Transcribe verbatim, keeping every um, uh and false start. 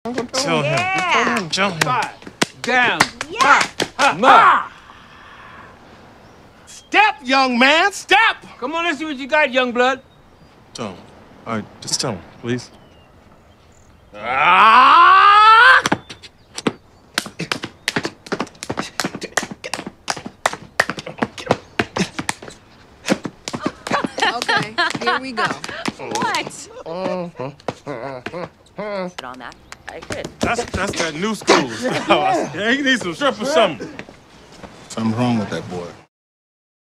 Tell Yeah. him. Tell him. Five. Down. Yeah. Ma. Step, young man, step! Come on, let's see what you got, young blood. Tell him. All right, just tell him, please. Ah! Okay, here we go. What? Put on that. I could. That's that's that new school. He needs some strip or something. Something's wrong with that boy.